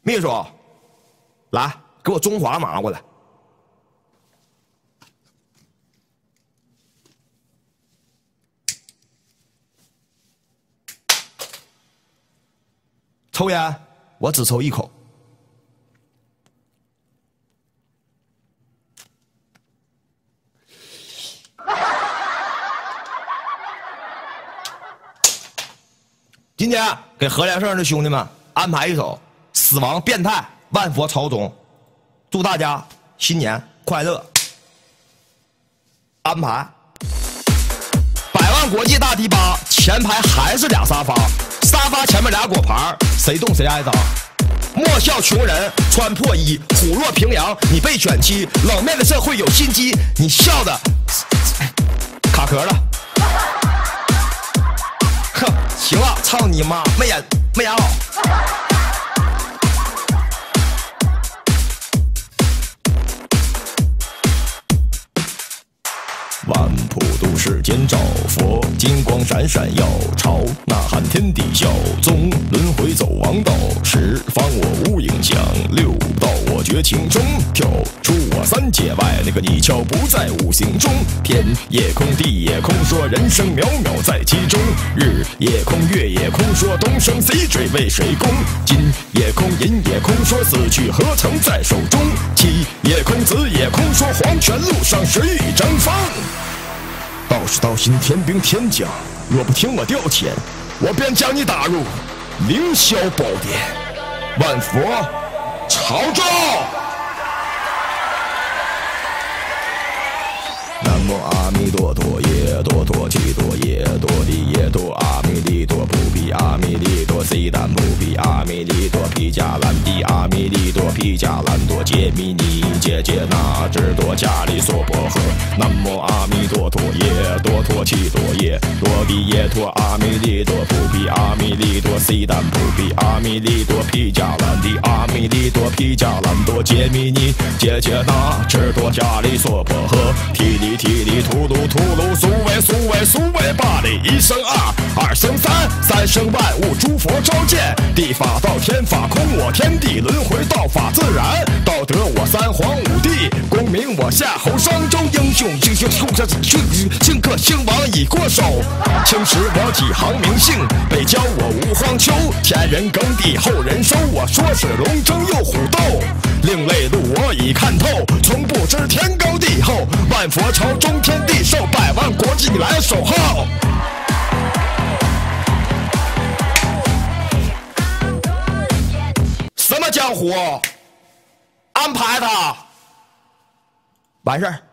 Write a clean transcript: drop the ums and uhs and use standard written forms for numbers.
秘书，来，给我中华拿过来。抽烟，我只抽一口。今天给何连胜的兄弟们安排一首《死亡变态万佛朝宗》，祝大家新年快乐！安排100万国际大迪吧，前排还是俩沙发，沙发前面俩果盘，谁动谁挨打。莫笑穷人穿破衣，虎落平阳你被卷妻，冷面的社会有心机，你笑的卡壳了。哼，行了，操你妈，没演好。万普渡世间照，佛金光闪闪耀朝，呐喊天地孝宗，轮回走王道，十方我无影响，六道我绝情中，跳出我3界外，那个泥鳅不在五行中，天也空地也空，说人生渺渺在其中，日也空月也空，说东升西坠为谁攻，金也空银也空，说死去何曾在手中，妻也空子也空，说黄泉路上谁与争锋。道是道心，天兵天将，若不听我调遣，我便将你打入凌霄宝殿。万佛朝宗。南无阿弥陀陀耶，多陀七多耶，多地耶多阿弥利多普毗阿弥利多悉达普毗阿弥利多毗迦兰帝阿弥利多毗迦兰多揭弥尼揭揭那智多迦利娑婆诃。南无阿弥陀陀耶，多陀七多耶，多地耶多阿弥利多普毗阿弥利多悉达普毗阿弥利多毗迦兰帝阿弥利多毗迦兰多揭弥尼揭揭那智多迦利娑婆诃。提里提里吐噜吐噜，苏为苏为苏为巴里，一生二，二生三，三生万物，诸佛召见，地法道天法空我天地，轮回道法自然，道德我三皇五帝，功名我夏侯商周，英雄英雄顷刻兴亡已过手，青史我几行名姓，北郊我无荒丘，前人耕地后人收，我说是龙争又虎斗，另类路我已看透，从不知天高地厚，万佛朝宗天地寿，100万国际来守候。什么江湖？安排他，完事儿。